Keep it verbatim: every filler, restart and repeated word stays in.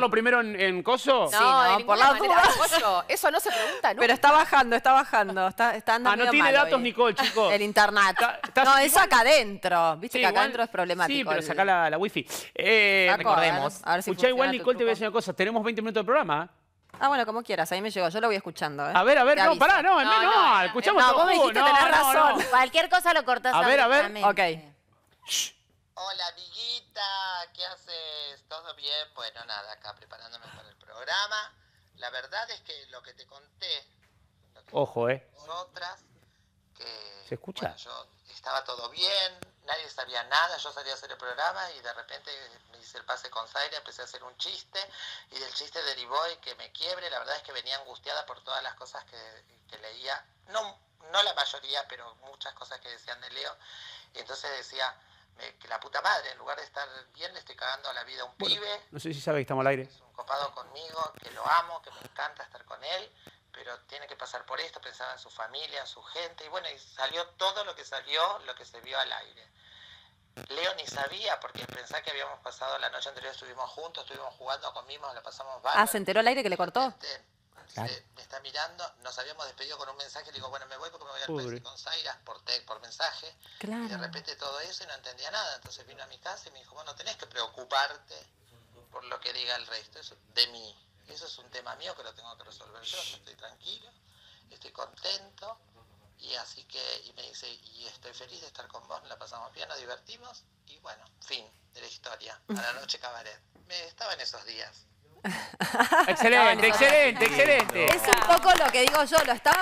lo primero en, en coso? No, Sí, no, de por ninguna la manera, duda. Pollo, eso no se pregunta nunca. Pero está bajando, está bajando. Está, está andando Ah, no medio tiene mal datos, hoy. Nicole, chicos. El internet. Está- está- no, es igual- acá adentro. Viste Sí, que acá igual- adentro es problemático. Sí, pero el- sacá la, la wifi. Eh, Saco, recordemos. a ver, a ver si Escuchá, igual, funciona tu Nicole, te voy a truco. decir una cosa. Tenemos veinte minutos de programa. Ah, bueno, como quieras. Ahí me llegó. Yo lo voy escuchando, ¿eh? A ver, a ver, Te no, aviso. pará, no, No, no, no, no, no, escuchamos no, todo vos me jugo, dijiste, no, tenés no, razón. no. Cualquier cosa lo cortás A ver, a ver. abruptamente. Ok. Hola amiguita, ¿qué haces? ¿Todo bien? Bueno, nada, acá preparándome para el programa. La verdad es que lo que te conté, lo que Ojo, eh. nosotras, que ¿Se escucha? bueno, yo estaba todo bien, nadie sabía nada, yo salí a hacer el programa y de repente me hice el pase con Zaira, empecé a hacer un chiste y del chiste derivó en que me quiebre. La verdad es que venía angustiada por todas las cosas que, que leía, no, no la mayoría, pero muchas cosas que decían de Leo, y entonces decía me- que la puta madre, en lugar de estar bien, le estoy cagando a la vida a un Bueno, pibe. no sé si sabe que estamos al aire. Es un copado conmigo, que lo amo, que me encanta estar con él, pero tiene que pasar por esto, pensaba en su familia, en su gente, y bueno, y salió todo lo que salió, lo que se vio al aire. Leo ni sabía, porque pensaba que habíamos pasado la noche anterior, estuvimos juntos, estuvimos jugando, comimos, la pasamos bárbaro. Ah, ¿se enteró al aire que le cortó? Este, Claro. se- me está mirando, nos habíamos despedido con un mensaje, le digo, bueno, me voy porque me voy al Pobre. país con Zaira por, te- por mensaje. Y de Claro. repente todo eso y no entendía nada. Entonces vino a mi casa y me dijo, bueno, tenés que preocuparte por lo que diga el resto, eso de mí. Eso es un tema mío que lo tengo que resolver yo. Yo estoy tranquilo, estoy contento. Y así que, y me dice, y estoy feliz de estar con vos, la pasamos bien, nos divertimos. Y bueno, fin de la historia. A la noche cabaret. Me estaba en esos días. Excelente, excelente, excelente. Es un poco lo que digo yo. Lo estaba